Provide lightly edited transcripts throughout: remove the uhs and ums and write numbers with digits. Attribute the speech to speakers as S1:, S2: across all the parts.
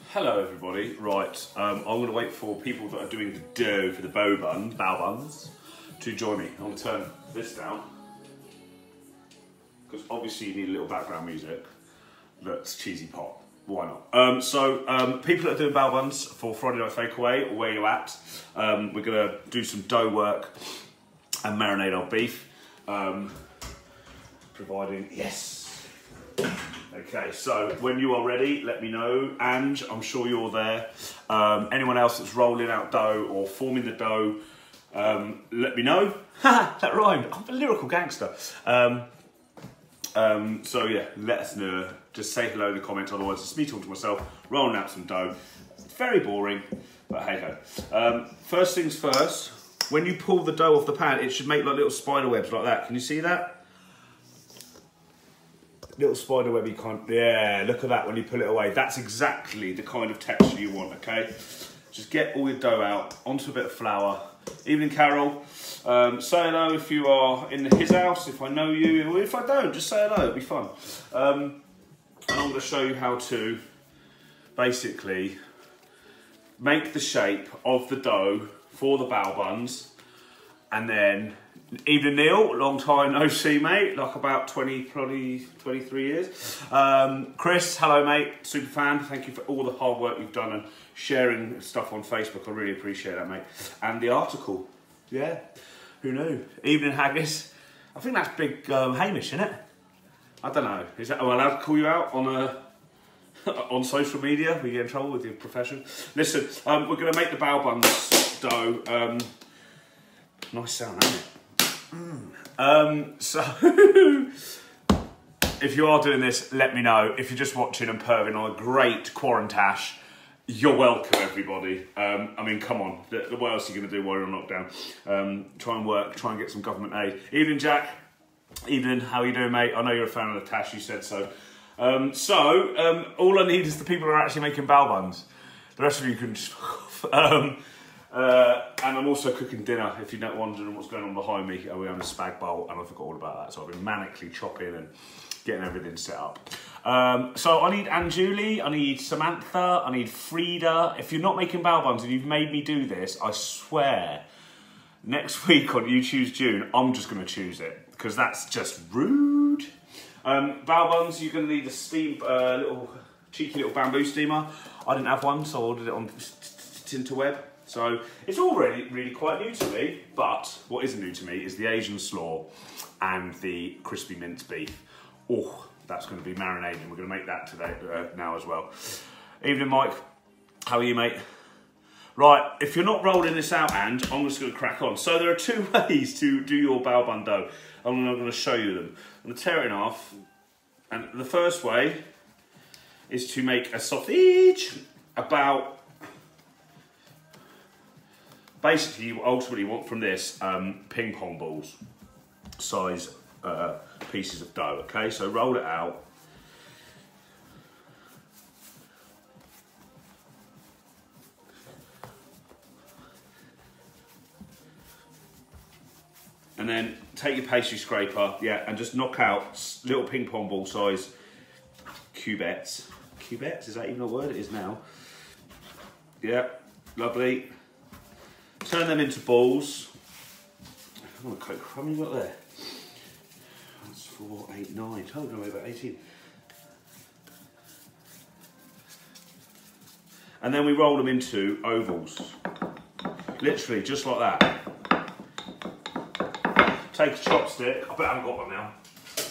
S1: Hello everybody, right, I'm going to wait for people that are doing the dough for the bao buns to join me. I'm going to turn this down, because obviously you need a little background music that's cheesy pop, why not? People that are doing bao buns for Friday Night Fakeaway, or where you at, we're going to do some dough work and marinate our beef, providing, yes. Okay, so when you are ready, let me know. And I'm sure you're there. Anyone else that's rolling out dough or forming the dough, let me know. Ha, that rhymed. I'm a lyrical gangster. So yeah, let us know. Just say hello in the comments. Otherwise, it's me talking to myself, rolling out some dough. It's very boring, but hey ho. First things first. When you pull the dough off the pan, it should make like little spider webs like that. Can you see that? Little spider webby kind, yeah, look at that when you pull it away. That's exactly the kind of texture you want, okay? Just get all your dough out, onto a bit of flour. Evening, Carol. Say hello if you are in his house, if I know you, or if I don't, just say hello, it'll be fun. And I'm going to show you how to basically make the shape of the dough for the bao buns, and then evening, Neil, long time no see, mate, like about 23 years. Chris, hello, mate, super fan. Thank you for all the hard work you've done and sharing stuff on Facebook. I really appreciate that, mate. And the article, yeah, who knew? Evening, Haggis. I think that's big Hamish, isn't it? I don't know. Is that, am I allowed to call you out on on social media? We get in trouble with your profession. Listen, we're going to make the bao buns dough. Nice sound, isn't it? So if you are doing this, let me know. If you're just watching and perving on a great quarantash, you're welcome, everybody. I mean, come on, what else are you going to do while you're on lockdown? Try and work, try and get some government aid. Evening, Jack. Evening, how are you doing, mate? I know you're a fan of the tash, you said so. All I need is the people who are actually making bao buns. The rest of you can just fuck off. And I'm also cooking dinner, if you're not wondering what's going on behind me. We're having a spag bowl, and I forgot all about that. So I've been manically chopping and getting everything set up. So I need Anjuli, I need Samantha, I need Frida. If you're not making bao buns and you've made me do this, I swear, next week on You Choose June, I'm just going to choose it, because that's just rude. Bao buns, you're going to need a steam, cheeky little bamboo steamer. I didn't have one, so I ordered it on Tinterweb. So it's all really quite new to me, but what isn't new to me is the Asian slaw and the crispy minced beef. Oh, that's going to be marinating. We're going to make that today now as well. Evening, Mike. How are you, mate? Right, if you're not rolling this out, and I'm just going to crack on. So there are two ways to do your bao bun dough. I'm going to show you them. I'm going to tear it in half, and the first way is to make a sausage about. Basically, you ultimately want from this ping pong balls size pieces of dough, okay? So roll it out. And then take your pastry scraper, yeah, and just knock out little ping pong ball size cubettes. Cubettes, is that even a word? It is now. Yeah, lovely. Turn them into balls. How many you got there? That's 4, 8, 9. Oh no, about 18. And then we roll them into ovals. Literally, just like that. Take a chopstick. I bet I haven't got one now.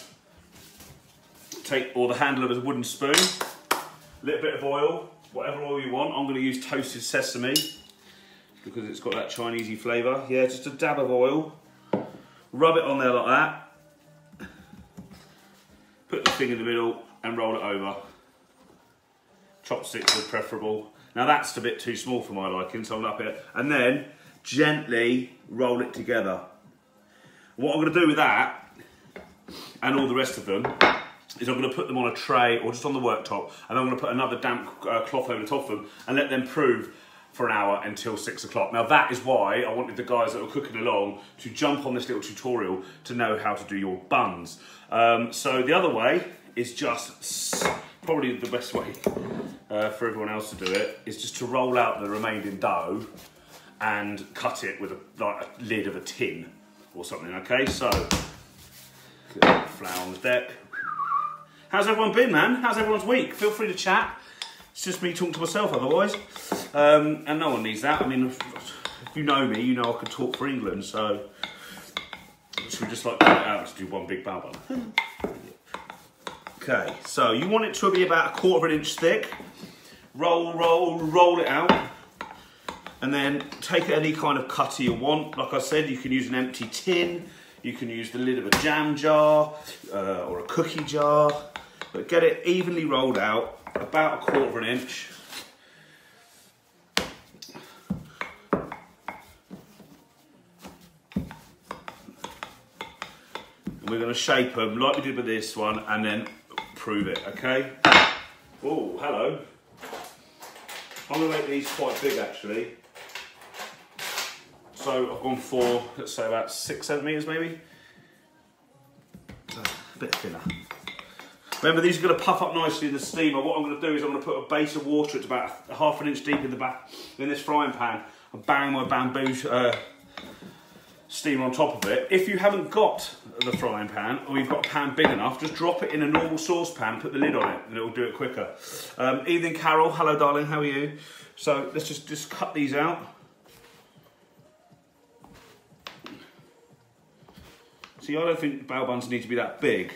S1: Or the handle of a wooden spoon. A little bit of oil, whatever oil you want. I'm going to use toasted sesame, because it's got that Chinesey flavour. Yeah, just a dab of oil. Rub it on there like that. Put the thing in the middle and roll it over. Chopsticks are preferable. Now that's a bit too small for my liking, so I'm up here. And then gently roll it together. What I'm going to do with that, and all the rest of them, is I'm going to put them on a tray or just on the worktop, and I'm going to put another damp cloth over the top of them and let them prove for an hour until 6 o'clock. Now that is why I wanted the guys that were cooking along to jump on this little tutorial to know how to do your buns. So the other way is just probably the best way for everyone else to do it, is just to roll out the remaining dough and cut it with like a lid of a tin or something, okay? So, flour on the deck. How's everyone been, man? How's everyone's week? Feel free to chat. It's just me talking to myself otherwise. And no one needs that. I mean, if you know me, you know I could talk for England, so should we just like cut it out to do one big bow bun? Okay, so you want it to be about 1/4 of an inch thick. Roll it out. And then take any kind of cutter you want. Like I said, you can use an empty tin. You can use the lid of a jam jar or a cookie jar. But get it evenly rolled out, about 1/4 of an inch. And we're going to shape them like we did with this one and then prove it, okay? Oh, hello. I'm going to make these quite big actually. So I've gone for, let's say about 6 centimetres maybe. A bit thinner. Remember, these are going to puff up nicely in the steamer. What I'm going to do is I'm going to put a base of water, it's about 1/2 inch deep in the back in this frying pan, and bang my bamboo steamer on top of it. If you haven't got the frying pan, or you've got a pan big enough, just drop it in a normal saucepan, put the lid on it, and it'll do it quicker. Evening, Carol. Hello, darling. How are you? So let's just cut these out. See, I don't think bao buns need to be that big.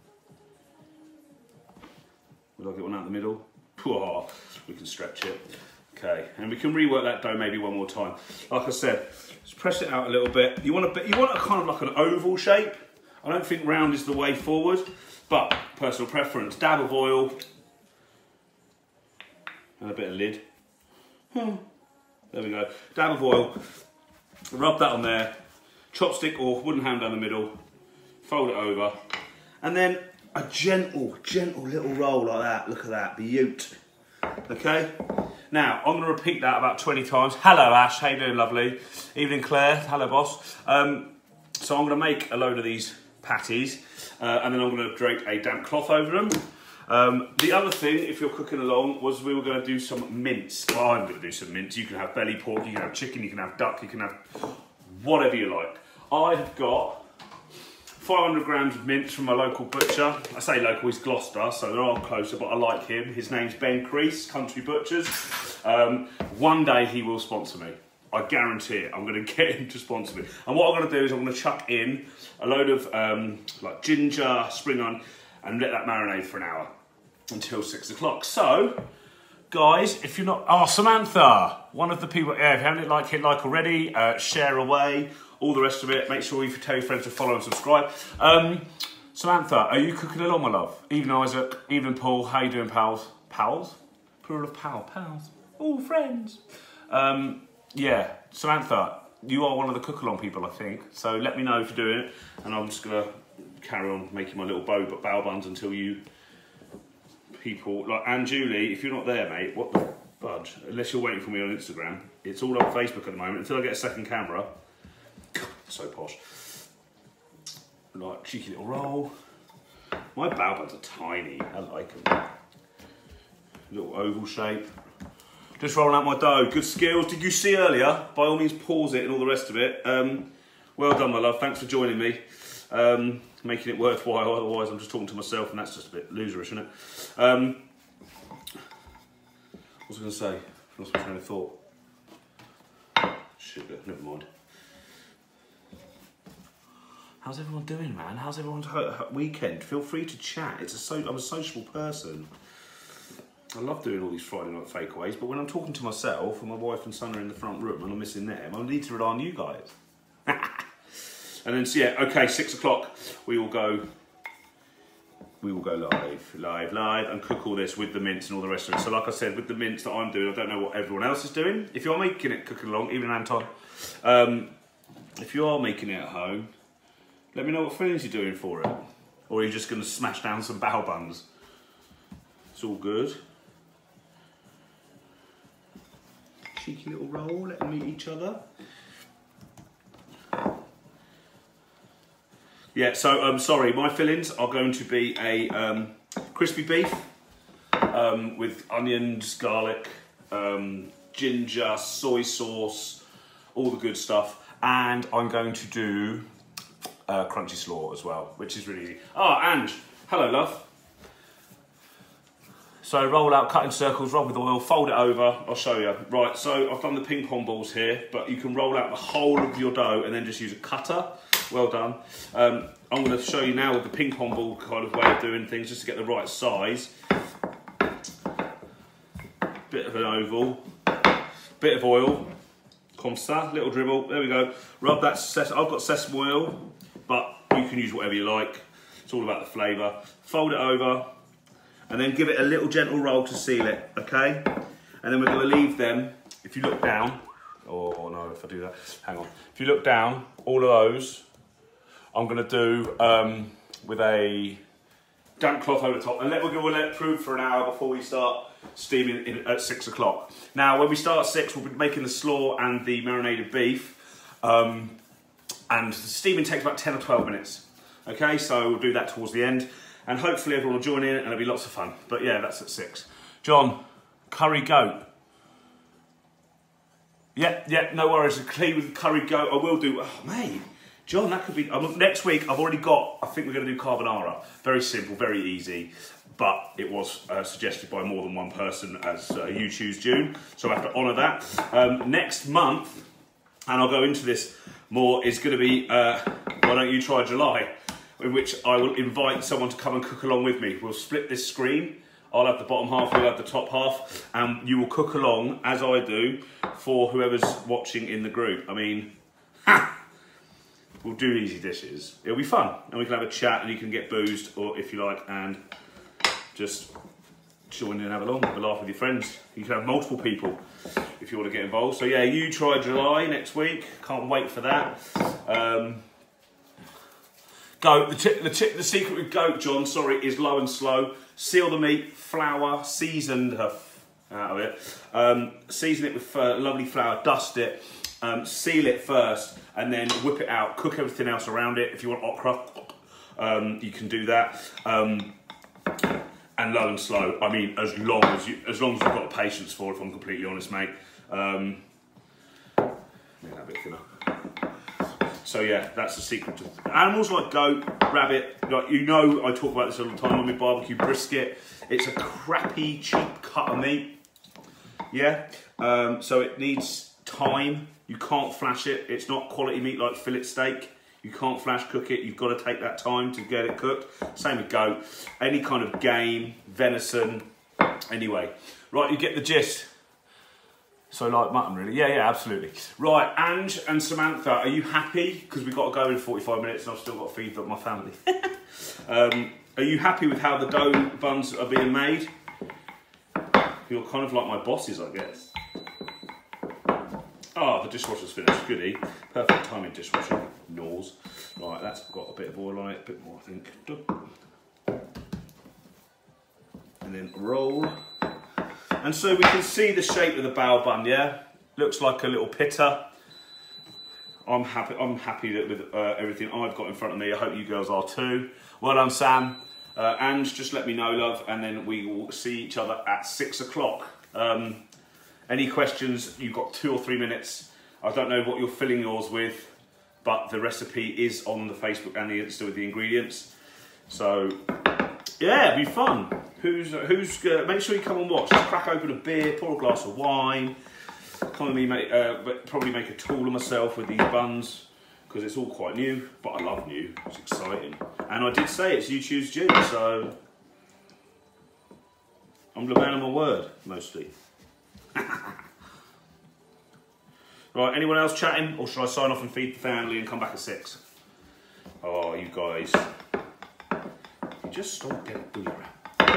S1: Would I get one out the middle? Whoa, we can stretch it. Okay, and we can rework that dough maybe one more time. Like I said, just press it out a little bit. You want a kind of like an oval shape. I don't think round is the way forward, but personal preference. Dab of oil and a bit of lid. There we go. Dab of oil. Rub that on there. Chopstick or wooden hand down the middle. Fold it over, and then a gentle little roll like that. Look at that, beaut. Okay. Now, I'm going to repeat that about 20 times. Hello, Ash. How you doing, lovely? Evening, Claire. Hello, boss. So I'm going to make a load of these patties, and then I'm going to drape a damp cloth over them. The other thing, if you're cooking along, was we were going to do some mince. Well, I'm going to do some mince. You can have belly pork, you can have chicken, you can have duck, you can have whatever you like. I have got 500 grams of mince from my local butcher. I say local, he's Gloucester, so they're all closer, but I like him. His name's Ben Crease, Country Butchers. One day he will sponsor me. I guarantee it. I'm going to get him to sponsor me. And what I'm going to do is I'm going to chuck in a load of like ginger, spring onion, and let that marinate for an hour until 6 o'clock. So, guys, if you're not... Oh, Samantha! One of the people... Yeah, if you haven't hit like already, share away. All the rest of it, make sure you tell your friends to follow and subscribe. Samantha, are you cooking along, my love? Evening, Isaac. Evening, Paul. How you doing, pals? Pals? Plural of pal. Pals. All friends. Yeah, Samantha, you are one of the cook-along people, I think. So let me know if you're doing it, and I'm just going to carry on making my little bao buns until you people... Like, and Julie, if you're not there, mate, what the fudge? Unless you're waiting for me on Instagram. It's all on Facebook at the moment. Until I get a second camera... So posh. Like, cheeky little roll. My bao buns are tiny. I like them. Little oval shape. Just rolling out my dough. Good skills. Did you see earlier? By all means, pause it and all the rest of it. Well done, my love. Thanks for joining me. Making it worthwhile. Otherwise, I'm just talking to myself, and that's just a bit loserish, isn't it? What was I going to say? I lost my train of thought. Sugar. Never mind. How's everyone doing, man? How's everyone's weekend? Feel free to chat. I'm a sociable person. I love doing all these Friday night fakeaways, but when I'm talking to myself and my wife and son are in the front room and I'm missing them, I need to rely on you guys. And then, so yeah, okay, 6 o'clock, we will go live and cook all this with the mince and all the rest of it. So like I said, with the mince that I'm doing, I don't know what everyone else is doing. If you're making it cooking along, even Anton, if you are making it at home, let me know what fillings you're doing for it. Or are you just going to smash down some bao buns? It's all good. Cheeky little roll, let them meet each other. Yeah, so sorry, my fillings are going to be a crispy beef, with onions, garlic, ginger, soy sauce, all the good stuff. And I'm going to do crunchy slaw as well, which is really easy. Oh, and hello, love. So roll out, cut in circles, rub with oil, fold it over, I'll show you. Right, so I've done the ping pong balls here, but you can roll out the whole of your dough and then just use a cutter. Well done. I'm going to show you now with the ping pong ball kind of way of doing things, just to get the right size. Bit of an oval, bit of oil, comme ça, little dribble, there we go. Rub that, I've got sesame oil, but you can use whatever you like. It's all about the flavour. Fold it over, and then give it a little gentle roll to seal it, okay? And then we're going to leave them, if you look down, oh no, if I do that, hang on. If you look down, all of those, I'm going to do with a damp cloth over the top, and we'll let it prove for an hour before we start steaming at 6 o'clock. Now, when we start at 6, we'll be making the slaw and the marinated beef, and the steaming takes about 10 or 12 minutes. Okay, so we'll do that towards the end. And hopefully everyone will join in and it'll be lots of fun. But yeah, that's at 6. John, curry goat. Yeah, no worries. Clean with curry goat. I will do. Oh, mate. John, that could be. Next week, I've already got. I think we're going to do carbonara. Very simple, very easy. But it was suggested by more than one person as You Choose June. So I have to honour that. Next month, and I'll go into this more, is going to be Why Don't You Try July? In which I will invite someone to come and cook along with me. We'll split this screen. I'll have the bottom half, you'll have the top half, and you will cook along, as I do, for whoever's watching in the group. I mean, we'll do easy dishes. It'll be fun, and we can have a chat, and you can get boozed, or if you like, and just join in and have a laugh with your friends. You can have multiple people if you want to get involved. So yeah, You Try July next week. Can't wait for that. Goat, the secret with goat, John, sorry, is low and slow. Seal the meat, flour, seasoned out of it. Season it with lovely flour, dust it, seal it first, and then whip it out. Cook everything else around it. If you want okra, you can do that. And low and slow. I mean, as long as you've got the patience for it, if I'm completely honest, mate. Make that a bit thinner. So yeah, that's the secret to animals like goat, rabbit. Like, you know, I talk about this all the time on my barbecue brisket. It's a crappy, cheap cut of meat. Yeah, so it needs time. You can't flash it. It's not quality meat like fillet steak. You can't flash cook it. You've got to take that time to get it cooked. Same with goat. Any kind of game, venison. Anyway, right, you get the gist. So like mutton, really? Yeah, absolutely. Right, Ange and Samantha, are you happy? Because we've got to go in 45 minutes and I've still got to feed my family. Are you happy with how the dough buns are being made? You're kind of like my bosses, I guess. Oh, the dishwasher's finished. Goody. Perfect timing dishwasher. Gnaws. Right, that's got a bit of oil on it. A bit more, I think. And then roll. And so we can see the shape of the bao bun, yeah? Looks like a little pitta. I'm happy with everything I've got in front of me. I hope you girls are too. Well done, Sam. And just let me know, love, and then we will see each other at 6 o'clock. Any questions, you've got 2 or 3 minutes. I don't know what you're filling yours with, but the recipe is on the Facebook and the Insta with the ingredients. So, yeah, it'll be fun. Make sure you come and watch. Just crack open a beer, pour a glass of wine. Come with me, probably make a tool of myself with these buns, because it's all quite new, but I love new. It's exciting. And I did say it's You Choose June, so I'm the man of my word, mostly. Right, anyone else chatting, or should I sign off and feed the family and come back at 6? Oh, you guys. You just stop getting booty around.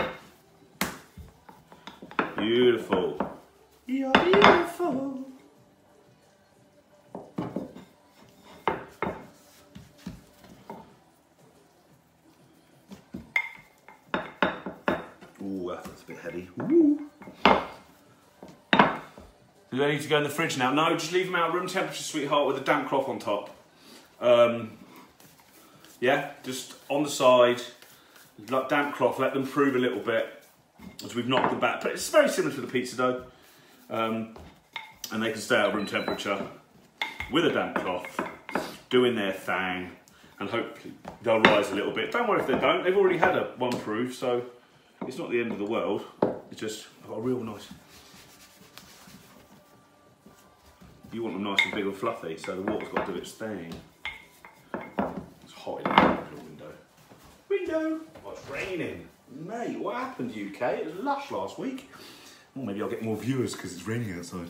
S1: Beautiful. You're beautiful. Ooh, that's a bit heavy. Ooh. Do they need to go in the fridge now? No, just leave them out room temperature, sweetheart, with a damp cloth on top. Yeah, just on the side, like damp cloth, let them prove a little bit. as we've knocked the batter. But it's very similar to the pizza dough. And they can stay at room temperature with a damp cloth, doing their thing, and hopefully they'll rise a little bit. Don't worry if they don't, they've already had a one proof, so it's not the end of the world. It's just, I've got a real nice, you want them nice and big and fluffy, so the water's got to do its thing. It's hot in the window. Window! Oh, it's raining. Mate, what happened, UK? It was lush last week. Well, maybe I'll get more viewers because it's raining outside.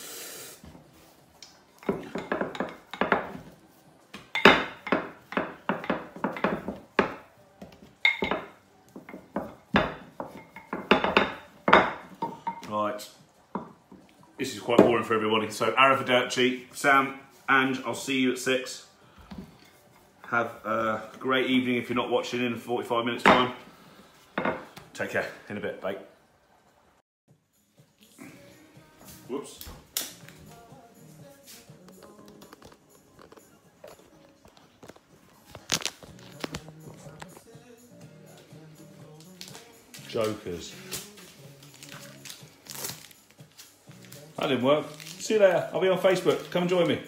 S1: Right, this is quite boring for everybody. So, arrivederci, Sam, and I'll see you at 6. Have a great evening if you're not watching in 45 minutes time. Take care, in a bit, bye. Whoops. Jokers. That didn't work. See you later. I'll be on Facebook. Come and join me.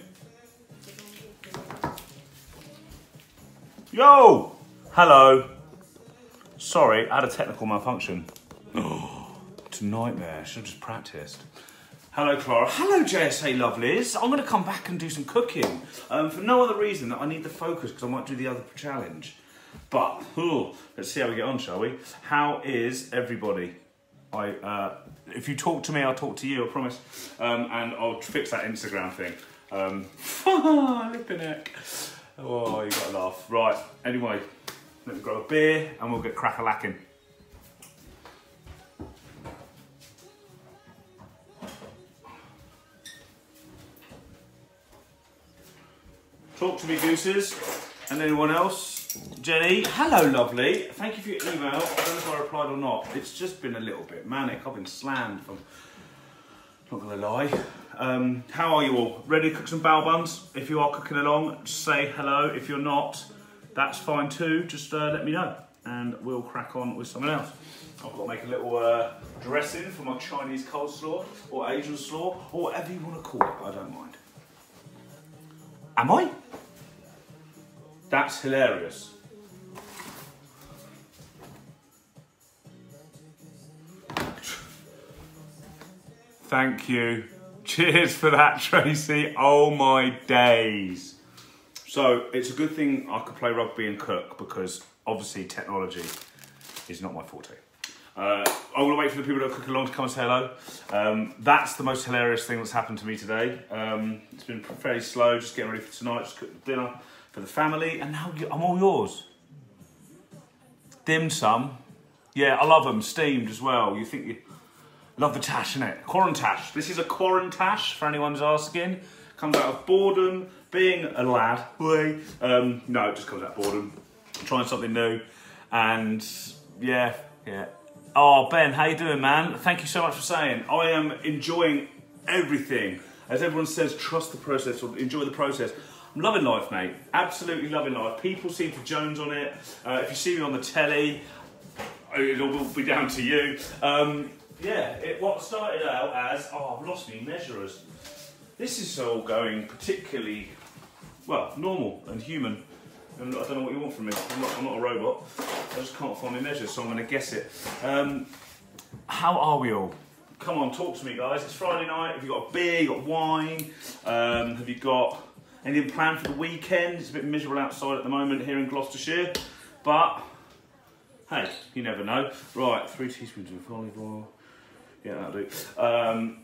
S1: Yo! Hello. Sorry, I had a technical malfunction. Oh, it's a nightmare. I should have just practiced. Hello, Clara. Hello, JSA lovelies. I'm going to come back and do some cooking. For no other reason that I need the focus because I might do the other challenge. But, let's see how we get on, shall we? How is everybody? If you talk to me, I'll talk to you, I promise. And I'll fix that Instagram thing. Lippin' neck. Oh, you got to laugh. Right, anyway, let me grab a beer and we'll get crack-a-lacking. Talk to me, gooses. And anyone else? Jenny, hello, lovely. Thank you for your email. I don't know if I replied or not. It's just been a little bit manic. I've been slammed from, not gonna lie. How are you all? Ready to cook some bao buns? If you are cooking along, just say hello. If you're not, that's fine too. Just let me know and we'll crack on with something else. I've got to make a little dressing for my Chinese coleslaw or Asian slaw or whatever you want to call it. I don't mind. Am I? That's hilarious. Thank you. Cheers for that, Tracy. Oh my days. So it's a good thing I could play rugby and cook because obviously technology is not my forte. I'm going to wait for the people that are cooking along to come and say hello. That's the most hilarious thing that's happened to me today. It's been fairly slow, just getting ready for tonight, just cooked dinner for the family, and now I'm all yours. Dim sum. Yeah, I love them, steamed as well. You think you love the tash, innit? Quarantash. This is a quarantash, for anyone who's asking. Comes out of boredom, being a lad. No, it just comes out of boredom. Trying something new, and yeah. Oh, Ben, how you doing, man? Thank you so much for saying. I am enjoying everything. As everyone says, trust the process or enjoy the process. I'm loving life, mate. Absolutely loving life. People seem to jones on it. If you see me on the telly, it'll be down to you. What started out as, I've lost my measurers. This is all going particularly, well, normal and human. And I don't know what you want from me. I'm not a robot. I just can't find my measures, so I'm going to guess it. How are we all? Come on, talk to me, guys. It's Friday night. Have you got a beer? You got wine? Have you got anything planned for the weekend? It's a bit miserable outside at the moment here in Gloucestershire, but hey, you never know. Right, 3 teaspoons of olive oil. Yeah, that'll do.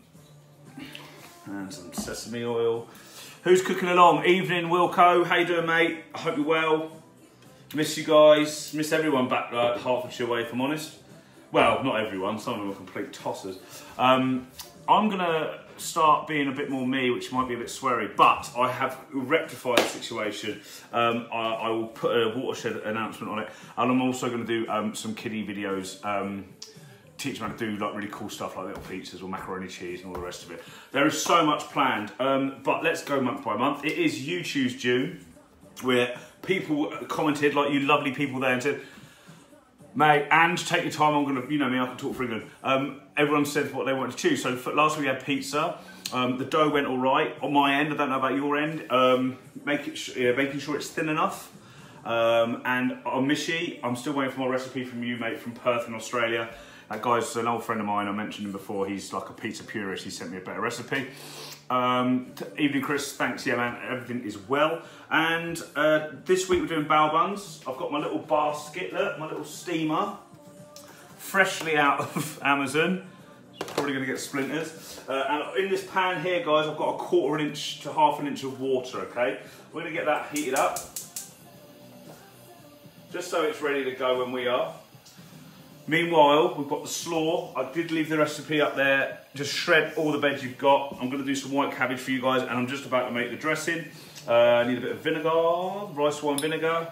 S1: And some sesame oil. Who's cooking along? Evening, Wilco. How you doing, mate? I hope you're well. Miss you guys. Miss everyone back Hertfordshire way, if I'm honest. Well, not everyone. Some of them are complete tossers. I'm going to start being a bit more me, which might be a bit sweary, but I have rectified the situation. I will put a watershed announcement on it, and I'm also going to do some kiddie videos. Teach them how to do like really cool stuff like little pizzas or macaroni cheese and all the rest of it. There is so much planned, but let's go month by month. It is YouTube's June, where people commented, like you lovely people there, and said, Mate, and take your time. I'm gonna, you know me, I can talk for England. Everyone said what they wanted to choose. So last week we had pizza. The dough went all right on my end. I don't know about your end. Making sure it's thin enough. And on Mishi, I'm still waiting for my recipe from you, mate, from Perth in Australia. That guy's an old friend of mine. I mentioned him before. He's like a pizza purist. He sent me a better recipe. Evening, Chris. Thanks. Yeah, man. Everything is well. And this week we're doing bao buns. I've got my little bar skitlet, my little steamer, freshly out of Amazon. It's probably going to get splinters. And in this pan here, guys, I've got a 1/4 inch to 1/2 inch of water. Okay, we're going to get that heated up, just so it's ready to go when we are. Meanwhile, we've got the slaw. I did leave the recipe up there. Just shred all the veg you've got. I'm going to do some white cabbage for you guys, and I'm just about to make the dressing. I need a bit of vinegar, rice wine vinegar.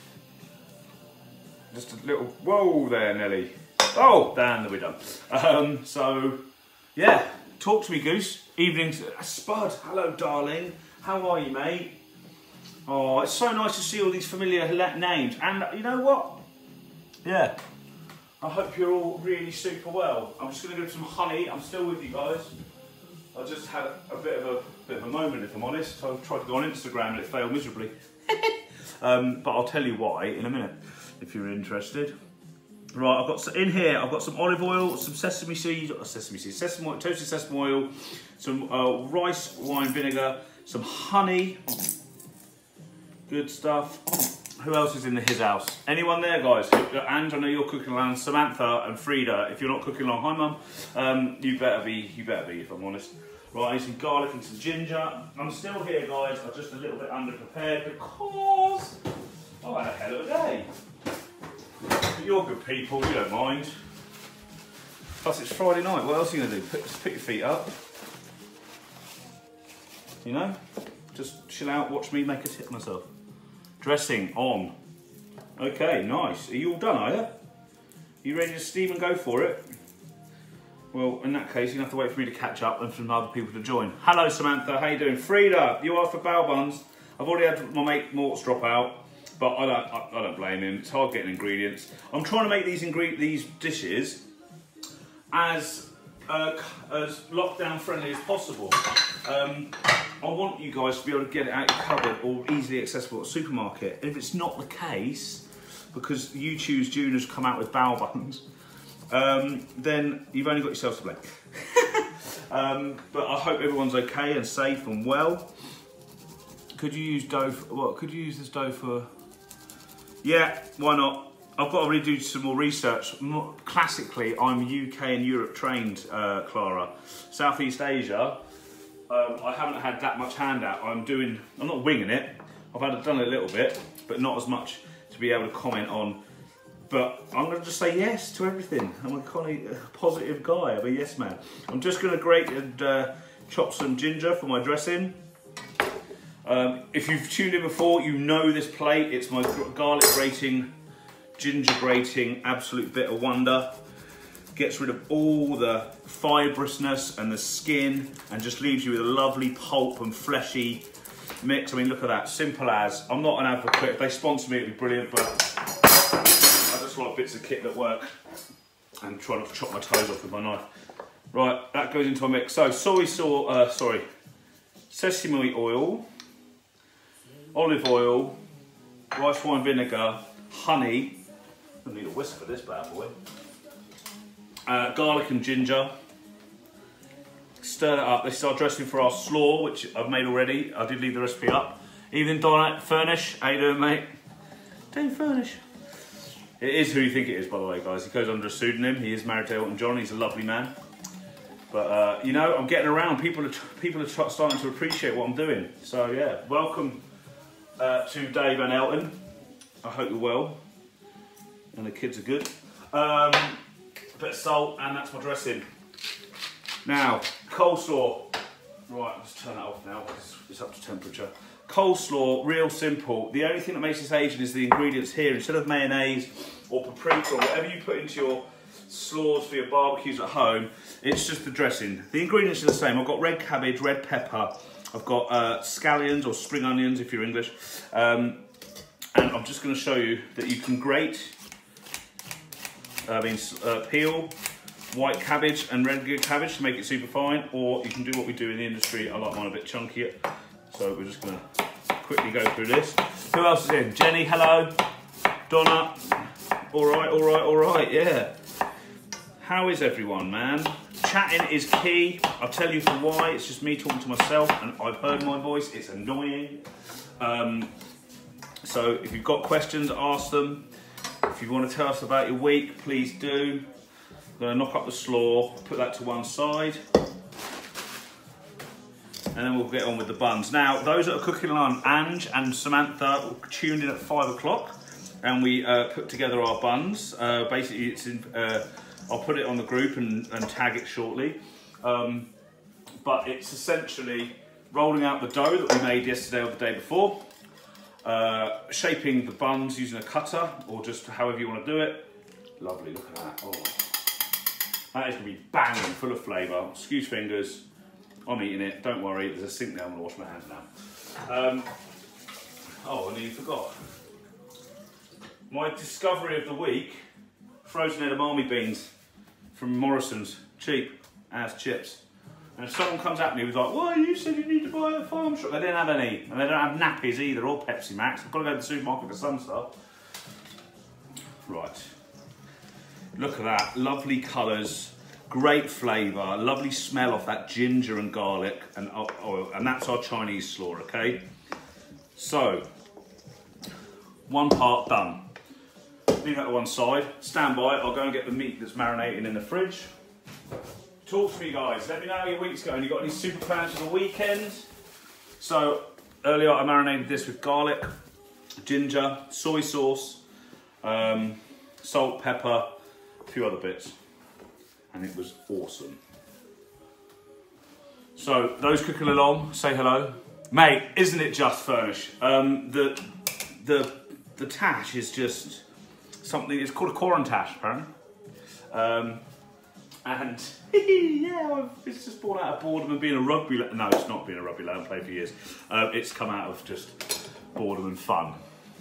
S1: Just a little, whoa there, Nelly. Oh, damn, we're done. So, yeah, talk to me, Goose. Evening, Spud, hello, darling. How are you, mate? Oh, it's so nice to see all these familiar names. And you know what? Yeah. I hope you're all really super well. I'm just going to give some honey. I'm still with you guys. I just had a bit of a moment, if I'm honest. I tried to go on Instagram and it failed miserably. But I'll tell you why in a minute, if you're interested. Right, I've got in here. I've got some olive oil, some sesame seeds, toasted sesame oil, some rice wine vinegar, some honey. Good stuff. Who else is in his house? Anyone there, guys? And I know you're cooking along. Samantha and Frida. If you're not cooking along, hi, mum. You better be. You better be, if I'm honest. Right, I need some garlic and some ginger. I'm still here, guys. I'm just a little bit underprepared because I've had a hell of a day. But you're good people. You don't mind. Plus, it's Friday night. What else are you gonna do? Just pick your feet up. You know, just chill out. Watch me make a tit myself. Dressing on. Okay, nice. Are you all done, are you? Are you ready to steam and go for it? Well, in that case, you're gonna have to wait for me to catch up and for other people to join. Hello, Samantha. How you doing? Frida, you asked for bao buns. I've already had my mate Mort's drop out, but I don't blame him. It's hard getting ingredients. I'm trying to make these dishes as lockdown friendly as possible. I want you guys to be able to get it out of your cupboard or easily accessible at a supermarket. And if it's not the case, because you choose June has come out with bao buns, then you've only got yourself to blame. But I hope everyone's okay and safe and well. Could you use dough for, what? Could you use this dough for? Yeah, why not? I've got to really do some more research. Classically, I'm UK and Europe trained, Clara. Southeast Asia, I haven't had that much handout. I'm not winging it. I've done it a little bit, but not as much to be able to comment on. But I'm going to just say yes to everything. I'm a positive guy. I'm a yes man. I'm just going to grate and chop some ginger for my dressing. If you've tuned in before, you know this plate. It's my garlic grating, ginger grating, absolute bit of wonder. Gets rid of all the fibrousness and the skin and just leaves you with a lovely pulp and fleshy mix. I mean, look at that, simple as. I'm not an advocate. If they sponsor me, it'd be brilliant, but I just like bits of kit that work and try not to chop my toes off with my knife. Right, that goes into a mix. So sesame oil, olive oil, rice wine vinegar, honey. I need a whisk for this bad boy. Garlic and ginger. Stir that up. This is our dressing for our slaw, which I've made already. I did leave the recipe up. Evening, Don Furnish. How you doing, mate? Dave Furnish. It is who you think it is, by the way, guys. He goes under a pseudonym. He is married to Elton John. He's a lovely man. But you know, I'm getting around. People are starting to appreciate what I'm doing. So yeah, welcome to Dave and Elton. I hope you're well and the kids are good. Bit of salt, and that's my dressing. Now, coleslaw. Right, let's turn that off now because it's up to temperature. Coleslaw, real simple. The only thing that makes this Asian is the ingredients here. Instead of mayonnaise or paprika or whatever you put into your slaws for your barbecues at home, it's just the dressing. The ingredients are the same. I've got red cabbage, red pepper. I've got scallions or spring onions if you're English. And I'm just going to show you that you can grate peel, white cabbage and regular cabbage to make it super fine, or you can do what we do in the industry. I like mine a bit chunkier, so we're just going to quickly go through this. Who else is in? Jenny, hello. Donna, all right, yeah. How is everyone, man? Chatting is key. I'll tell you for why. It's just me talking to myself, and I've heard my voice. It's annoying. So if you've got questions, ask them. If you want to tell us about your week, please do. I'm going to knock up the slaw, put that to one side, and then we'll get on with the buns. Now, those that are cooking along, Ange and Samantha tuned in at 5 o'clock, and we put together our buns. Basically, it's in, I'll put it on the group and tag it shortly. But it's essentially rolling out the dough that we made yesterday or the day before, shaping the buns using a cutter, or just however you want to do it. Lovely, look at that. Oh. That is going to be banging, full of flavour. Excuse fingers, I'm eating it, don't worry, there's a sink there, I'm going to wash my hands now. Oh, I nearly forgot. My discovery of the week, frozen edamame beans from Morrison's, cheap as chips. And if someone comes at me with like, well, you said you need to buy a farm shop, they didn't have any, and they don't have nappies either, or Pepsi Max. I've got to go to the supermarket for some stuff. Right. Look at that, lovely colours, great flavour, lovely smell off that ginger and garlic and oil, and that's our Chinese slaw, okay? So, one part done. Leave that to one side, stand by, I'll go and get the meat that's marinating in the fridge. Talk to me guys, let me know how your week's going. You got any super plans for the weekend? So, earlier I marinated this with garlic, ginger, soy sauce, salt, pepper, a few other bits, and it was awesome. So those cooking along, say hello. Mate, isn't it just Furnish? The tash is just something, it's called a quarantash apparently. And yeah, it's just born out of boredom and being a rugby lad. No, it's not being a rugby lad, I've played for years. It's come out of just boredom and fun.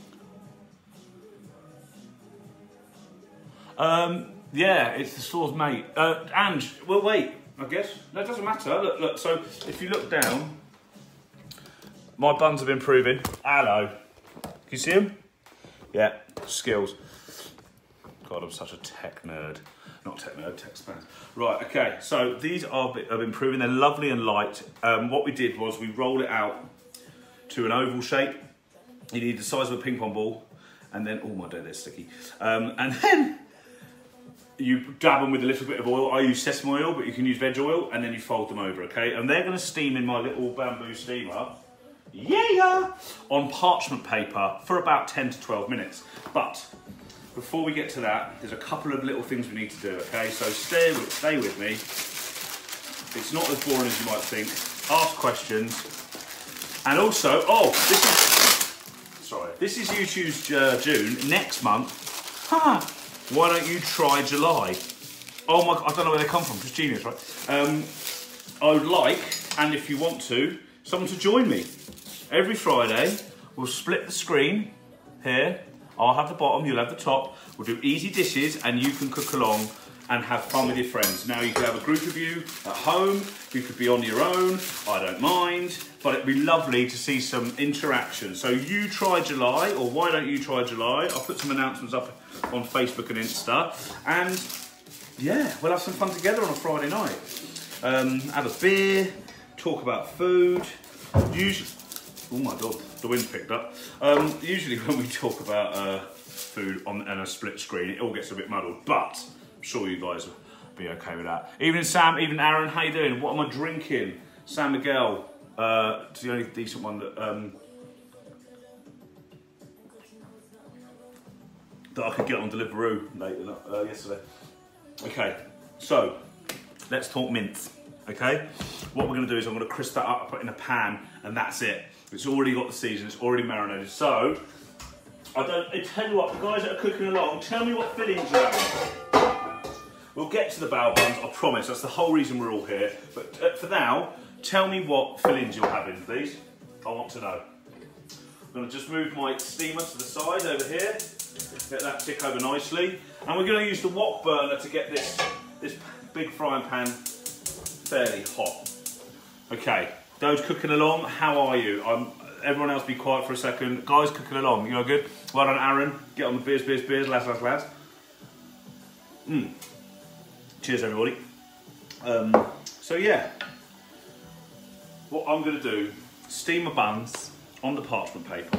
S1: Yeah, it's the sauce, mate. Ange, well, wait, I guess. No, it doesn't matter. Look, so if you look down, my buns have been improving. Hello. Can you see them? Yeah, skills. God, I'm such a tech nerd. Not tech nerd, tech spans. Right, okay, so these are improving. They're lovely and light. What we did was we rolled it out to an oval shape. You need the size of a ping pong ball. And then, oh my God, they're sticky. And then you dab them with a little bit of oil. I use sesame oil, but you can use veg oil, and then you fold them over, okay? And they're gonna steam in my little bamboo steamer, yeah, on parchment paper for about 10 to 12 minutes. But before we get to that, there's a couple of little things we need to do, okay? So stay with me. It's not as boring as you might think. Ask questions. And also, oh, this is YouTube's June. Next month, why don't you try July? Oh my, I don't know where they come from, just genius, right? I would like, and if you want to, someone to join me. Every Friday, we'll split the screen here. I'll have the bottom, you'll have the top. We'll do easy dishes, and you can cook along and have fun with your friends. Now you could have a group of you at home, you could be on your own, I don't mind, but it'd be lovely to see some interaction. So you try July, or why don't you try July? I'll put some announcements up on Facebook and Insta, and yeah, we'll have some fun together on a Friday night. Have a beer, talk about food. Usually, oh my God, the wind's picked up. Usually when we talk about food on a split screen, it all gets a bit muddled, but I'm sure you guys will be okay with that. Even Sam, even Aaron, how you doing? What am I drinking? San Miguel, it's the only decent one that I could get on Deliveroo yesterday. Okay, so let's talk mince, okay? What we're gonna do is I'm gonna crisp that up, put it in a pan, and that's it. It's already got the season, it's already marinated. So, I tell you what, the guys that are cooking along, tell me what fillings you're having. We'll get to the bao buns, I promise, that's the whole reason we're all here. But for now, tell me what fillings you're having, please. I want to know. I'm gonna just move my steamer to the side over here. Let that tick over nicely. And we're going to use the wok burner to get this big frying pan fairly hot. Okay, those cooking along, how are you? Everyone else be quiet for a second. Guys cooking along, you know good? Well done, Aaron. Get on the beers, lads. Cheers, everybody. So yeah, what I'm going to do, steam my buns on the parchment paper.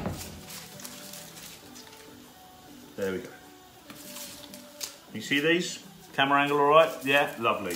S1: There we go. You see these? Camera angle all right? Yeah, lovely.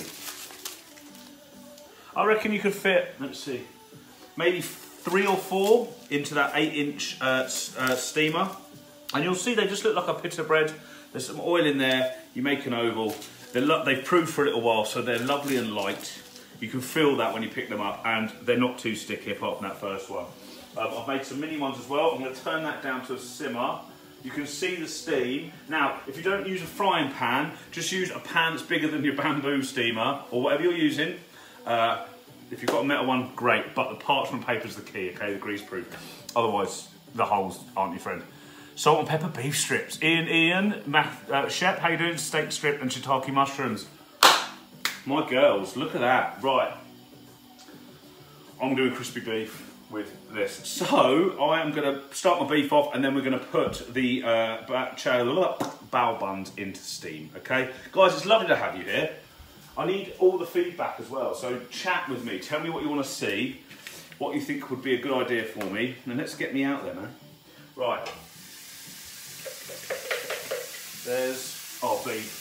S1: I reckon you could fit, let's see, maybe 3 or 4 into that 8-inch steamer. And you'll see they just look like a pita bread. There's some oil in there. You make an oval. They've proved for a little while, so they're lovely and light. You can feel that when you pick them up, and they're not too sticky apart from that first one. I've made some mini ones as well. I'm going to turn that down to a simmer. You can see the steam. Now, if you don't use a frying pan, just use a pan that's bigger than your bamboo steamer, or whatever you're using. If you've got a metal one, great, but the parchment paper's the key, okay, the grease proof. Otherwise, the holes aren't your friend. Salt and pepper beef strips. Ian, Shep, how you doing? Steak strip and shiitake mushrooms. My girls, look at that. Right, I'm doing crispy beef with this. So, I am going to start my beef off, and then we're going to put the bao buns into steam, okay? Guys, it's lovely to have you here. I need all the feedback as well, so chat with me. Tell me what you want to see, what you think would be a good idea for me, and let's get me out there, man. Right. There's our beef.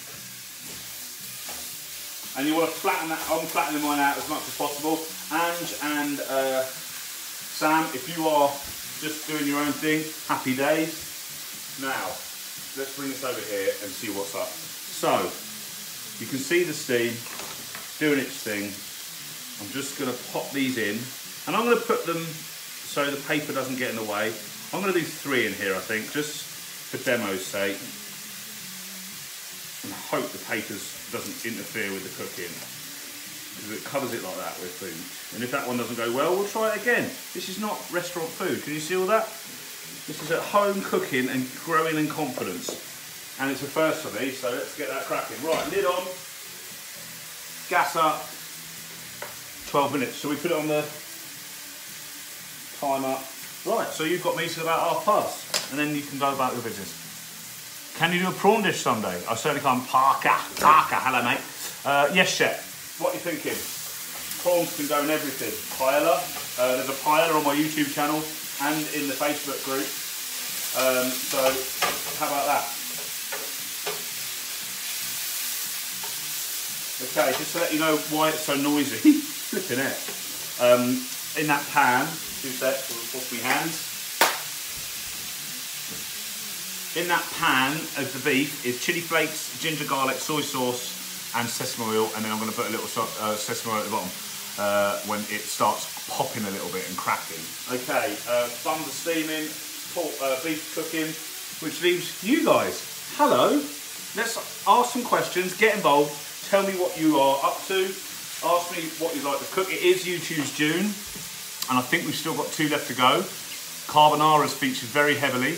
S1: And you want to flatten that, I'm flattening mine out as much as possible. And Sam, if you are just doing your own thing, happy days. Now, let's bring this over here and see what's up. So, you can see the steam doing its thing. I'm just going to pop these in, and I'm going to put them so the paper doesn't get in the way. I'm going to do 3 in here, I think, just for demo's sake. And I hope the paper doesn't interfere with the cooking, because it covers it like that with food. And if that one doesn't go well, we'll try it again. This is not restaurant food. Can you see all that? This is at home cooking and growing in confidence. And it's a first for me, so let's get that cracking. Right, lid on, gas up, 12 minutes. So we put it on the timer. Right, so you've got me till about 30, and then you can go about your business. Can you do a prawn dish someday? I certainly can't. Parker, hello mate. Yes, chef. What are you thinking? Prawns can go in everything. Paella, there's a paella on my YouTube channel and in the Facebook group. So how about that? Okay, just to let you know why it's so noisy. Flipping it. In that pan, 2 seconds, we'll wash my hands. In that pan of the beef is chili flakes, ginger garlic, soy sauce, and sesame oil, and then I'm going to put a little sesame oil at the bottom when it starts popping a little bit and cracking. Okay, buns are steaming, beef cooking, which leaves you guys. Hello, let's ask some questions, get involved, tell me what you are up to, ask me what you like to cook. It is YouTube's June, and I think we've still got 2 left to go. Carbonara's featured very heavily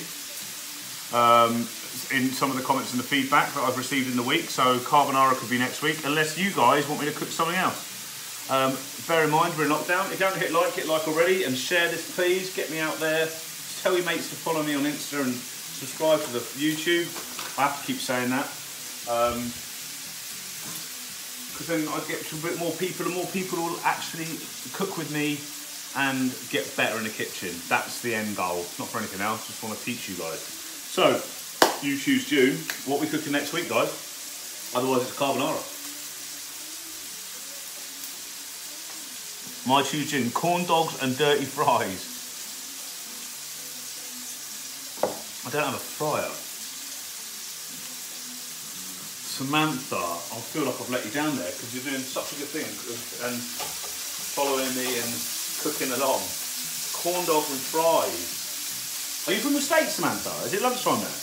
S1: in some of the comments and the feedback that I've received in the week, so carbonara could be next week, unless you guys want me to cook something else. Bear in mind, we're in lockdown. If you haven't hit like already, and share this please, get me out there. Just tell your mates to follow me on Insta and subscribe to the YouTube. I have to keep saying that. Because then I get to a bit more people, and more people will actually cook with me and get better in the kitchen. That's the end goal, not for anything else, just want to teach you guys. So, you choose June. What are we cooking next week, guys? Otherwise it's carbonara. My choose June, corn dogs and dirty fries. I don't have a fryer. Samantha, I feel like I've let you down there because you're doing such a good thing and following me and cooking along. Corn dogs and fries. Are you from the States, Samantha? Is it lunchtime there?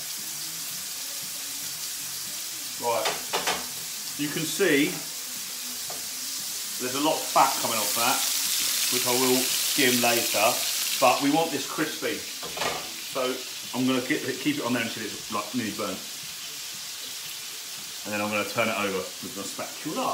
S1: Right. You can see there's a lot of fat coming off that, which I will skim later, but we want this crispy. So I'm going to keep it on there until it's like nearly burnt. And then I'm going to turn it over with the spatula.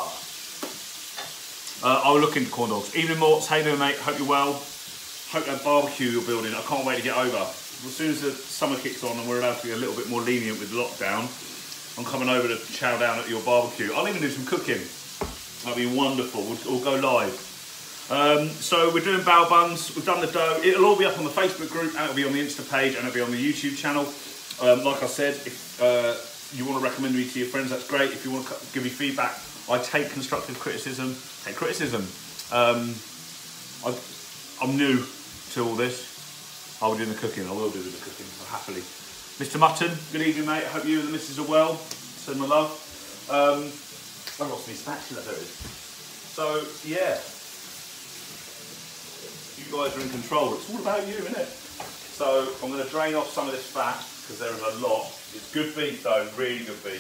S1: I'll look into corn dogs. Evening Morts, how you doing, mate? Hope you're well. Hope that barbecue you're building, I can't wait to get over. As soon as the summer kicks on and we're allowed to be a little bit more lenient with lockdown, I'm coming over to chow down at your barbecue. I'll even do some cooking. That'll be wonderful. We'll go live. So we're doing bao buns. We've done the dough. It'll all be up on the Facebook group, and it'll be on the Insta page, and it'll be on the YouTube channel. Like I said, if you want to recommend me to your friends, that's great. If you want to give me feedback, I take constructive criticism. Take criticism. I'm new to all this. I will do the cooking. I will do the cooking, happily. Mr. Mutton, good evening, mate. I hope you and the missus are well. Send my love. I lost my spatula, there it is. So, yeah. You guys are in control. It's all about you, isn't it? So, I'm going to drain off some of this fat, because there is a lot. It's good beef, though. Really good beef.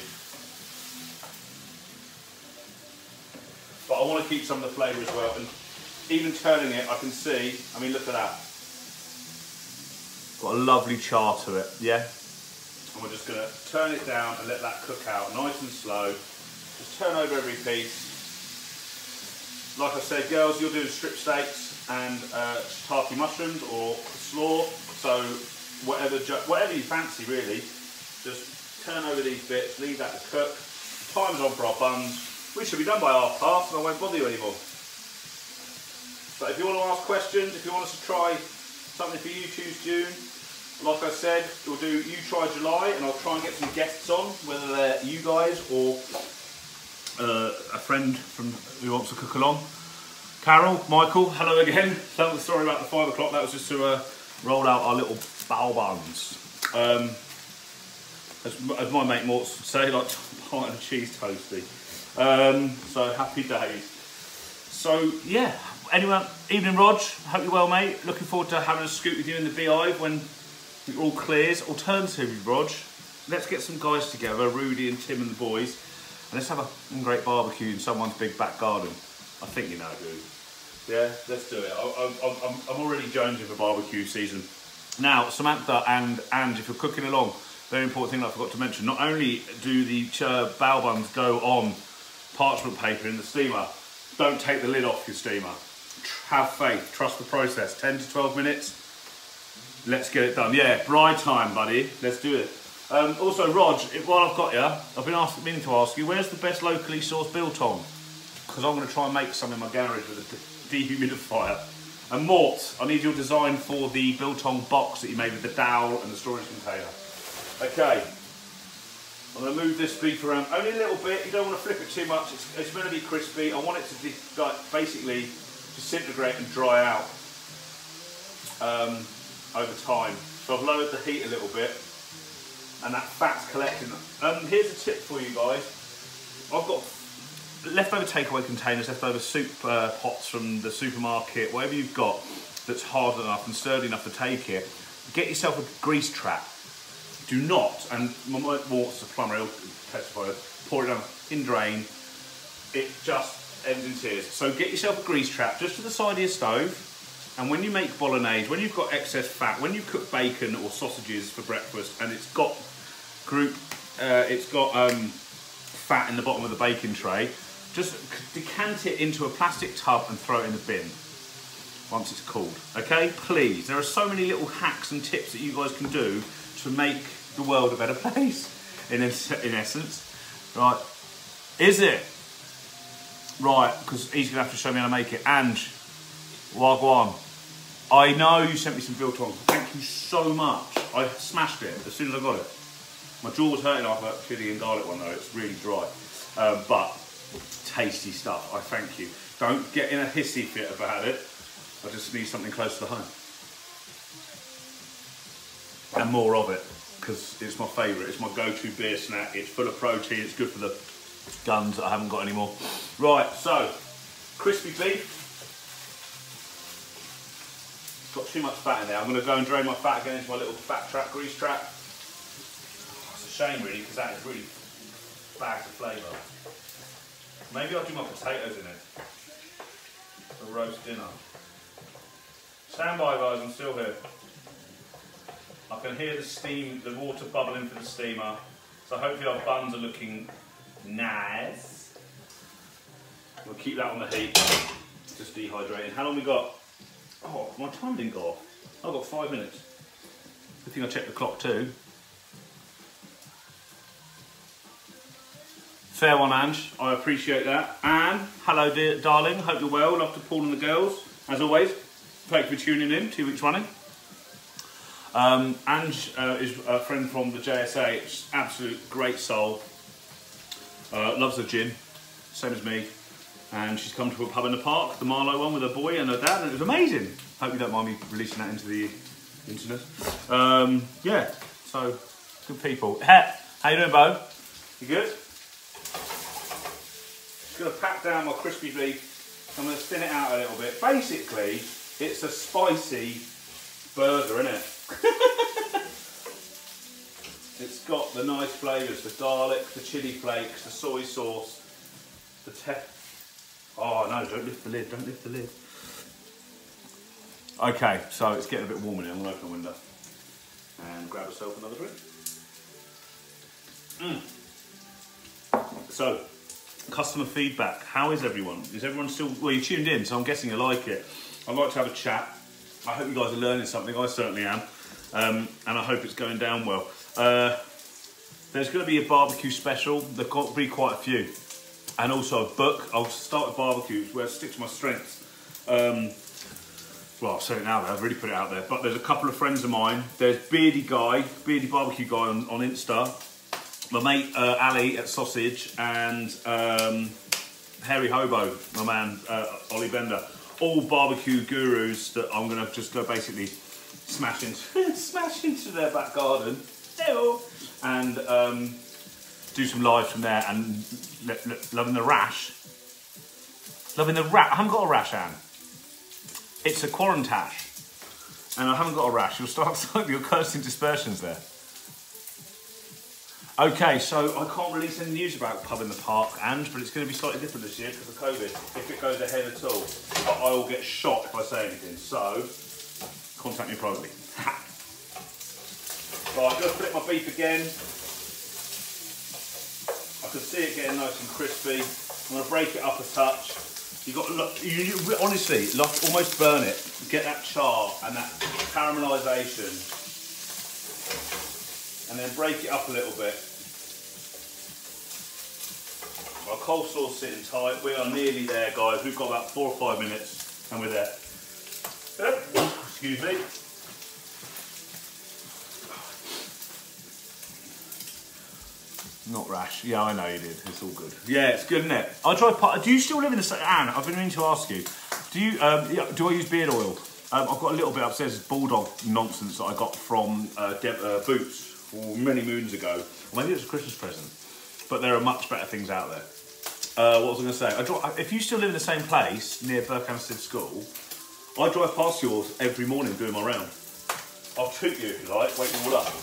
S1: But I want to keep some of the flavour as well. And even turning it, I can see, I mean, look at that. Got a lovely char to it, yeah? And we're just going to turn it down and let that cook out nice and slow. Just turn over every piece. Like I said, girls, you're doing strip steaks and shiitake mushrooms or slaw. So whatever you fancy, really. Just turn over these bits, leave that to cook. Time's on for our buns. We should be done by 1:30 and I won't bother you anymore. But if you want to ask questions, if you want us to try something for you, choose June. Like I said, we'll do You Try July, and I'll try and get some guests on, whether they're you guys or a friend from who wants to cook along. Carol, Michael, hello again. Sorry about the 5 o'clock. That was just to roll out our little bao buns. As my mate Morts would say, like pint of cheese toasty. So happy days. So yeah. Anyway, evening Rog, hope you're well, mate. Looking forward to having a scoot with you in the beehive when it all clears. Alternatively, Rog, let's get some guys together, Rudy and Tim and the boys, and let's have a great barbecue in someone's big back garden. I think you know, dude. Yeah, let's do it. I'm already jonesing for barbecue season. Now, Samantha and if you're cooking along, very important thing I forgot to mention, not only do the bao buns go on parchment paper in the steamer, don't take the lid off your steamer. Have faith, trust the process. 10 to 12 minutes, let's get it done. Yeah, bride time, buddy, let's do it. Also, Rog, while I've got you, I've been meaning to ask you, where's the best locally sourced biltong? Because I'm going to try and make some in my garage with a dehumidifier. And Mort, I need your design for the biltong box that you made with the dowel and the storage container. Okay, I'm going to move this beef around only a little bit. You don't want to flip it too much. It's meant to be crispy. I want it to basically disintegrate and dry out over time. So I've lowered the heat a little bit and that fat's collecting. Here's a tip for you guys. I've got leftover takeaway containers, leftover soup pots from the supermarket, whatever you've got that's hard enough and sturdy enough to take it. Get yourself a grease trap. Do not, and my Mort's a plumber, he'll testify, pour it down in drain, it just ends in tears. So get yourself a grease trap just to the side of your stove, and when you make bolognese, when you've got excess fat, when you cook bacon or sausages for breakfast and it's got fat in the bottom of the baking tray, just decant it into a plastic tub and throw it in the bin once it's cooled, okay? Please, there are so many little hacks and tips that you guys can do to make the world a better place, in essence. Right, is it? Right, because he's going to have to show me how to make it. And, wagwan, I know you sent me some biltong. Thank you so much. I smashed it as soon as I got it. My jaw was hurting after that chili and garlic one though, it's really dry. But, tasty stuff, I thank you. Don't get in a hissy fit about it. I just need something close to home. And more of it, because it's my favourite. It's my go-to beer snack. It's full of protein. It's good for the guns that I haven't got anymore. Right, so crispy beef. It's got too much fat in there. I'm going to go and drain my fat again into my little fat trap, grease trap. It's a shame really, because that is really bags of flavour. Maybe I'll do my potatoes in it for roast dinner. Stand by, guys. I'm still here. I can hear the steam, the water bubbling for the steamer. So hopefully our buns are looking nice. We'll keep that on the heat, just dehydrating. How long we got? Oh, my time didn't go off. I've got 5 minutes. Good thing I checked the clock too. Fair one, Ange. I appreciate that. Anne, hello, dear darling. Hope you're well. Love to Paul and the girls, as always. Thank you for tuning in 2 weeks running. Ange is a friend from the JSA. It's absolute great soul. Loves the gym, same as me. And she's come to a pub in the park, the Marlow one, with her boy and her dad, and it was amazing. Hope you don't mind me releasing that into the internet. Yeah, so good people. Hey, how you doing, Bo? You good? Just gonna pack down my crispy beef. I'm gonna thin it out a little bit. Basically, it's a spicy burger, isn't it? It's got the nice flavours, the garlic, the chilli flakes, the soy sauce, the oh no, don't lift the lid, don't lift the lid. Okay, so it's getting a bit warm in here. I'm going to open the window and grab myself another drink. So, customer feedback. How is everyone? Is everyone still, well, you tuned in, so I'm guessing you like it. I'd like to have a chat. I hope you guys are learning something. I certainly am. And I hope it's going down well. There's going to be a barbecue special. There've got to be quite a few. And also a book. I'll start with barbecues where I stick to my strengths. Well, I've said it now though, I've really put it out there. But there's a couple of friends of mine. There's Beardy Barbecue Guy on Insta. My mate Ali at Sausage, and Hairy Hobo, my man Ollie Bender. All barbecue gurus that I'm going to just go basically smash into their back garden. And do some lives from there, and loving the rash. Loving the rash. I haven't got a rash, Anne. It's a quarantash. And I haven't got a rash. You'll start your cursing dispersions there. Okay, so I can't release any news about Pub in the Park, Ange, but it's going to be slightly different this year because of COVID, if it goes ahead at all. But I will get shot if I say anything, so contact me privately. Right, I'm going to flip my beef again. I can see it getting nice and crispy. I'm going to break it up a touch. You got to look, you honestly, like, almost burn it. Get that char and that caramelisation, and then break it up a little bit. Our coleslaw's sitting tight. We are nearly there, guys. We've got about 4 or 5 minutes, and we're there. Excuse me. Not rash. Yeah, I know you did. It's all good. Yeah, it's good, isn't it? I drive. Do you still live in the same? Anne, I've been meaning to ask you. Do you? Yeah, do I use beard oil? I've got a little bit upstairs. This bulldog nonsense that I got from Boots many moons ago. Or maybe it was a Christmas present. But there are much better things out there. What was I going to say? If you still live in the same place near Berkhamsted School, I drive past yours every morning doing my round. I'll toot you if you like. Wake you all up.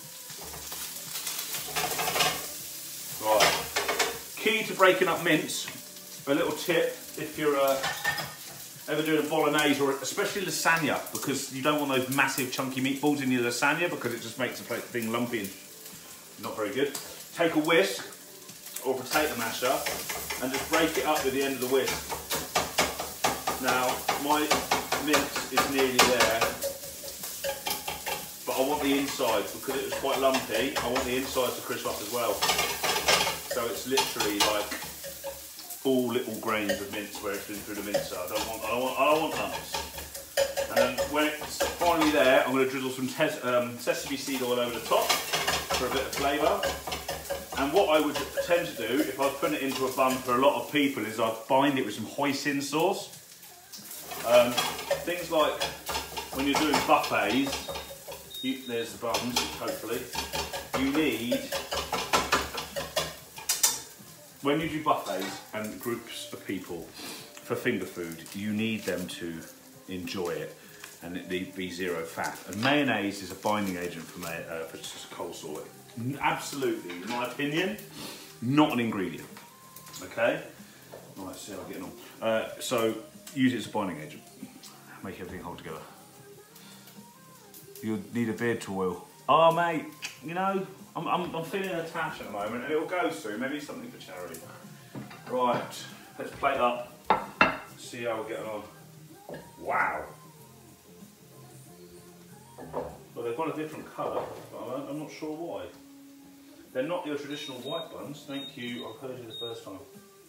S1: Right. Key to breaking up mince. A little tip if you're ever doing a bolognese or especially lasagna, because you don't want those massive chunky meatballs in your lasagna because it just makes the thing lumpy and not very good. Take a whisk or a potato masher and just break it up with the end of the whisk. Now, my mince is nearly there, but I want the inside, because it was quite lumpy, I want the inside to crisp up as well. So it's literally like all little grains of mince where it's been through the mincer. I don't want lumps. And then when it's finally there, I'm going to drizzle some sesame seed oil over the top for a bit of flavour. And what I would tend to do, if I was putting it into a bun for a lot of people, is I'd bind it with some hoisin sauce. Things like when you're doing buffets, there's the buns, hopefully, you need, when you do buffets and groups of people for finger food, you need them to enjoy it and it be zero fat. And mayonnaise is a binding agent for coleslaw. Absolutely, in my opinion, not an ingredient. Okay? Right, see how I'm getting on. So use it as a binding agent. Make everything hold together. You need a beard to oil. Oh, mate, you know, I'm feeling a tash at the moment, and it'll go soon. Maybe something for charity. Right, let's plate up. See how we're getting on. Wow. Well, they've got a different colour, but I'm not sure why. They're not your traditional white buns. Thank you. I've heard you the first time.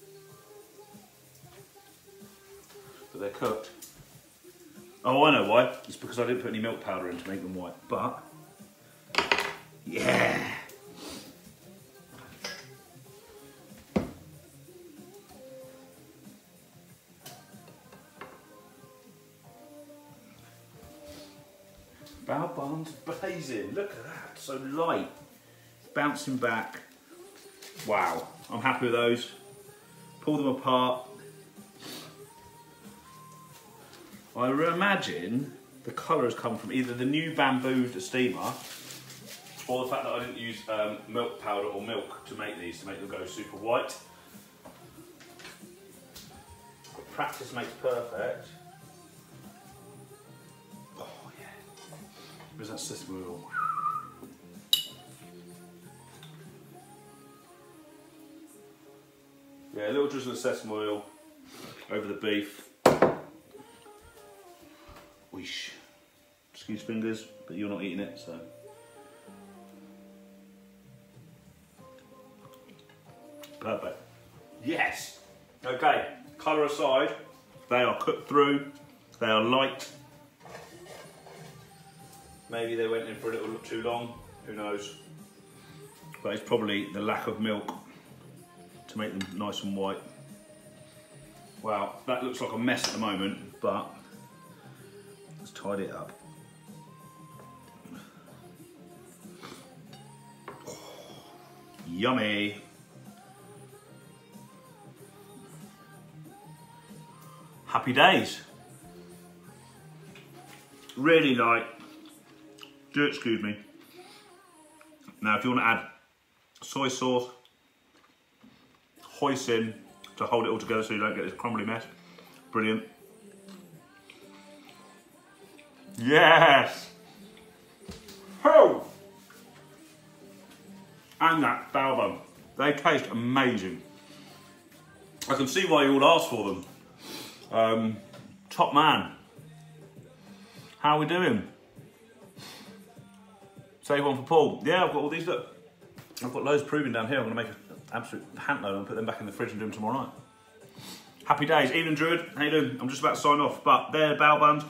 S1: But they're cooked. Oh, I know why. It's because I didn't put any milk powder in to make them white. But yeah. Bao buns blazing. Look at that. So light. Bouncing back. Wow. I'm happy with those. Pull them apart. I imagine the colour has come from either the new bamboo steamer or the fact that I didn't use milk powder or milk to make these, to make them go super white. But practice makes perfect. Oh yeah. Where's that sesame oil? Yeah, a little drizzle of sesame oil over the beef. Weesh. Excuse fingers, but you're not eating it, so. Perfect. Yes! Okay, colour aside, they are cooked through, they are light. Maybe they went in for a little too long, who knows. But it's probably the lack of milk to make them nice and white. Wow, that looks like a mess at the moment, but let's tidy it up. Oh, yummy. Happy days. Really light. Do excuse me. Now, if you want to add soy sauce, hoisin to hold it all together so you don't get this crumbly mess. Brilliant. Yes! Oh! And that bao bun. They taste amazing. I can see why you all asked for them. Top man. How are we doing? Save one for Paul. Yeah, I've got all these, look. I've got loads proving down here. I'm going to make an absolute pantload and put them back in the fridge and do them tomorrow night. Happy days. Evening, Druid. How you doing? I'm just about to sign off, but they're bao buns.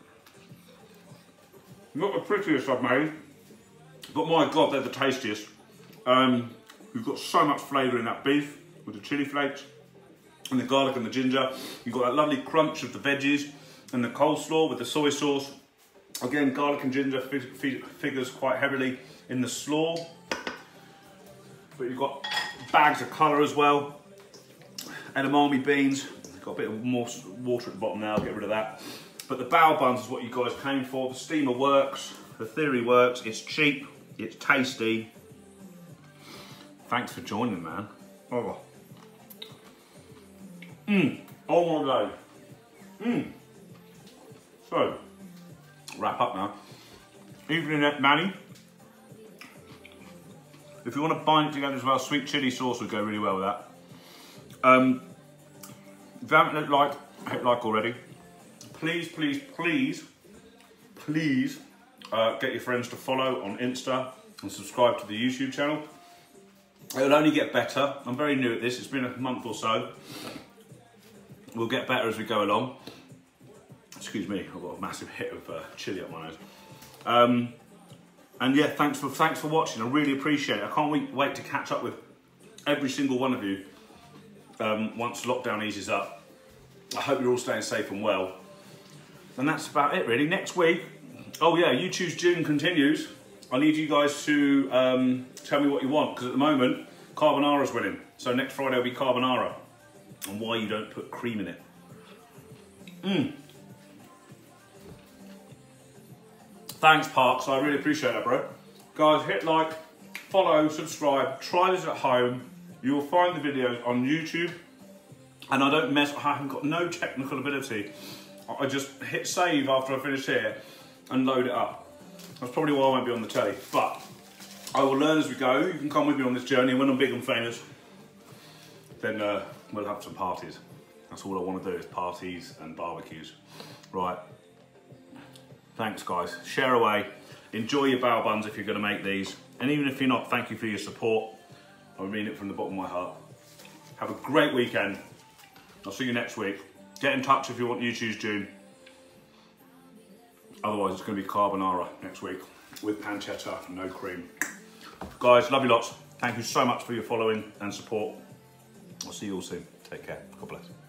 S1: Not the prettiest I've made, but my God, they're the tastiest. We've got so much flavour in that beef with the chilli flakes and the garlic and the ginger. You've got that lovely crunch of the veggies and the coleslaw with the soy sauce. Again, garlic and ginger figures quite heavily in the slaw. But you've got bags of colour as well. Edamame beans. Got a bit of more water at the bottom now, I'll get rid of that. But the bao buns is what you guys came for. The steamer works, the theory works, it's cheap, it's tasty. Thanks for joining, man. Oh. Oh my God. So, wrap up now. Evening, Manny. If you want to bind it together as well, sweet chilli sauce would go really well with that. If you haven't hit like already, please, please, please, please get your friends to follow on Insta and subscribe to the YouTube channel. It'll only get better. I'm very new at this. It's been a month or so. We'll get better as we go along. Excuse me, I've got a massive hit of chilli up my nose. And yeah, thanks for watching. I really appreciate it. I can't wait to catch up with every single one of you once lockdown eases up. I hope you're all staying safe and well. And that's about it, really. Next week, oh yeah, You Choose June continues. I need you guys to tell me what you want, because at the moment, carbonara's winning. So next Friday will be carbonara. And why you don't put cream in it. Thanks, Parks. I really appreciate that, bro. Guys, hit like, follow, subscribe. Try this at home. You will find the videos on YouTube. And I don't mess. I haven't got no technical ability. I just hit save after I finish here and load it up. That's probably why I won't be on the telly. But I will learn as we go. You can come with me on this journey. When I'm big and famous, then we'll have some parties. That's all I want to do is parties and barbecues. Right. Thanks, guys. Share away. Enjoy your bao buns if you're going to make these. And even if you're not, thank you for your support. I mean it from the bottom of my heart. Have a great weekend. I'll see you next week. Get in touch if you want New Choose June. Otherwise, it's going to be carbonara next week with pancetta, no cream. Guys, love you lots. Thank you so much for your following and support. I'll see you all soon. Take care. God bless.